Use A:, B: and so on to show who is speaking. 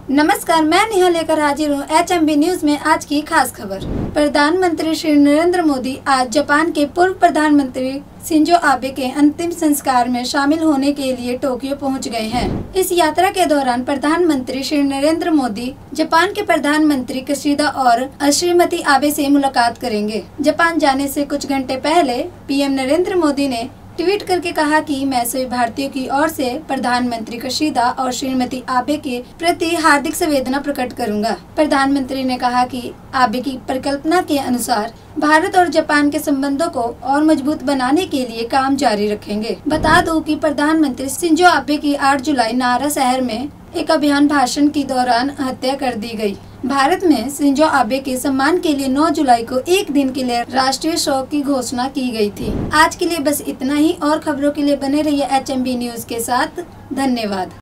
A: नमस्कार, मैं नेहा लेकर हाजिर हूँ HMB न्यूज में आज की खास खबर। प्रधानमंत्री श्री नरेंद्र मोदी आज जापान के पूर्व प्रधानमंत्री शिंजो आबे के अंतिम संस्कार में शामिल होने के लिए टोक्यो पहुंच गए हैं। इस यात्रा के दौरान प्रधानमंत्री श्री नरेंद्र मोदी जापान के प्रधानमंत्री किशिदा और श्रीमती आबे से मुलाकात करेंगे। जापान जाने से कुछ घंटे पहले पीएम नरेंद्र मोदी ने ट्वीट करके कहा कि मैं सभी भारतीयों की ओर से प्रधानमंत्री किशिदा और श्रीमती आबे के प्रति हार्दिक संवेदना प्रकट करूंगा। प्रधानमंत्री ने कहा कि आबे की परिकल्पना के अनुसार भारत और जापान के संबंधों को और मजबूत बनाने के लिए काम जारी रखेंगे। बता दूं कि प्रधानमंत्री शिंजो आबे की 8 जुलाई नारा शहर में एक अभियान भाषण के दौरान हत्या कर दी गई। भारत में शिंजो आबे के सम्मान के लिए 9 जुलाई को एक दिन के लिए राष्ट्रीय शोक की घोषणा की गई थी। आज के लिए बस इतना ही। और खबरों के लिए बने रहिए HMB न्यूज के साथ। धन्यवाद।